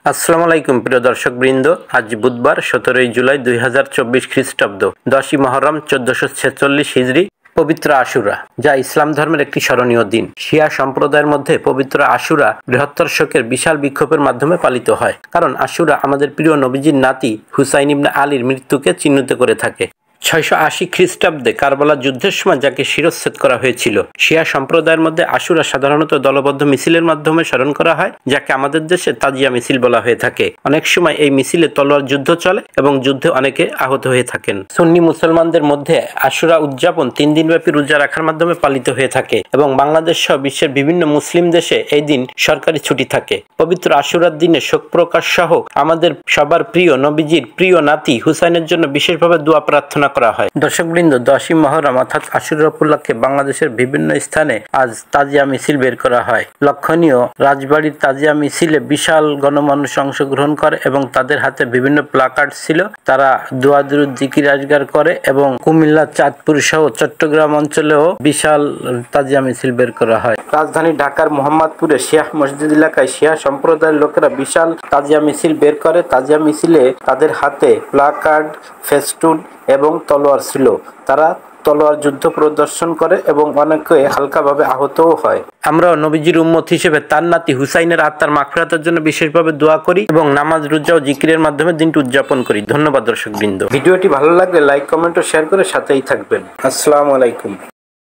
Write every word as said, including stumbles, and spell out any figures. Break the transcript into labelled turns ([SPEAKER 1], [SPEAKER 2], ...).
[SPEAKER 1] আসসালামু আলাইকুম প্রিয় দর্শকবৃন্দ, আজ বুধবার সতেরোই জুলাই দুই হাজার চব্বিশ খ্রিস্টাব্দ দশই মহরম চোদ্দশো ছেচল্লিশ হিজরি পবিত্র আশুরা, যা ইসলাম ধর্মের একটি স্মরণীয় দিন। শিয়া সম্প্রদায়ের মধ্যে পবিত্র আশুরা বৃহত্তর শোকের বিশাল বিক্ষোভের মাধ্যমে পালিত হয়, কারণ আশুরা আমাদের প্রিয় নবীজির নাতি হুসাইন ইবনে আলীর মৃত্যুকে চিহ্নিত করে থাকে। ছয়শো আশি খ্রিস্টাব্দে কারবালা যুদ্ধের সময় যাকে শিরচ্ছেদ করা হয়েছিল। শিয়া সম্প্রদায়ের মধ্যে আশুরা সাধারণত দলবদ্ধ মিছিলের মাধ্যমে স্মরণ করা হয়, যাকে আমাদের দেশে তাজিয়া মিছিল বলা হয়ে থাকে। অনেক সময় এই মিছিলে তলোয়ার যুদ্ধ চলে এবং যুদ্ধে অনেকে আহত হয়ে থাকেন। সুন্নি মুসলমানদের মধ্যে আশুরা উদযাপন তিন দিনব্যাপী রোজা রাখার মাধ্যমে পালিত হয়ে থাকে এবং বাংলাদেশ সহ বিশ্বের বিভিন্ন মুসলিম দেশে এই দিন সরকারি ছুটি থাকে। পবিত্র আশুরার দিনে শোক প্রকাশ সহ আমাদের সবার প্রিয় নবীজির প্রিয় নাতি হুসাইনের জন্য বিশেষভাবে দোয়া প্রার্থনা করা হয়। দর্শকবৃন্দ, দশই মহরম অর্থাৎ আশুরা উপলক্ষে বাংলাদেশের বিভিন্ন স্থানে আজ তাজিয়া মিছিল বের করা হয়। লক্ষণীয়, রাজবাড়ির তাজিয়া মিছিলে বিশাল গণমানুষ অংশগ্রহণ করে এবং তাদের হাতে বিভিন্ন প্লাকার্ড ছিল। তারা দোয়া দুরূদ জিকির আজগার করে এবং কুমিল্লা, চাঁদপুর সহ চট্টগ্রাম অঞ্চলেও বিশাল তাজিয়া মিছিল বের করা হয়। রাজধানী ঢাকার মোহাম্মদপুরে শিয়া মসজিদ এলাকায় শিয়া সম্প্রদায়ের লোকেরা বিশাল তাজিয়া মিছিল বের করে। তাজিয়া মিছিলে তাদের হাতে প্লাকার্ড, ফেস্টুন এবং তলোয়ার ছিল। তারা তলোয়ার যুদ্ধ প্রদর্শন করে এবং অনেকে হালকাভাবে আহতও হয়। আমরা নবীজির উম্মত হিসেবে তার নাতি হুসাইনের আত্মার মাগফিরাতের জন্য বিশেষভাবে দোয়া করি এবং নামাজ, রোজা ও জিকিরের মাধ্যমে দিনটি উদযাপন করি। ধন্যবাদ দর্শকবৃন্দ। ভিডিওটি ভালো লাগলে লাইক, কমেন্ট ও শেয়ার করে সাথেই থাকবেন। আসসালামু আলাইকুম।